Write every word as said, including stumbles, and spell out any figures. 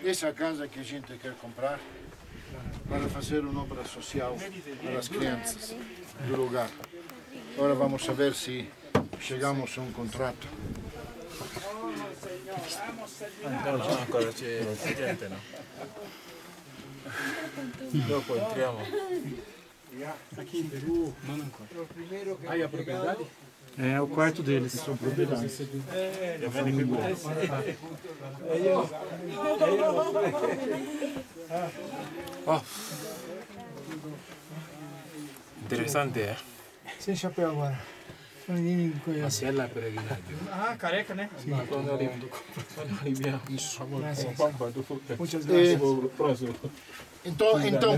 Essa é a casa que a gente quer comprar para fazer uma obra social para as crianças do lugar. Agora vamos saber se chegamos a um contrato. No, no ancora c'è gente, no? Dopo entriamo. Aqui em Peru, não ancora. Aí a propriedade? É o quarto deles. São propriedades. Ja meni più. Oh. Interessante, eh? Sem chapéu agora. O menino não conhece. Ma se è la peregrinaggio. Ah, careca, né? Sì, quando arriviamo, quando arriviamo, Graças. pampa, dopo Muitas graças. próximo. Então, então